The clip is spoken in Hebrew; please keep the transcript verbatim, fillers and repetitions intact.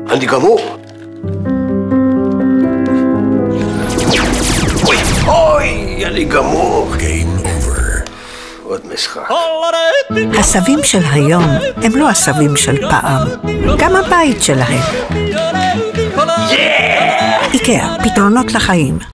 אני גמור. אוי, אוי, אני גמור. Game over. עוד משחק. הסבים של היום הם לא הסבים של פעם. גם הבית שלהם. איקאה, פתרונות לחיים.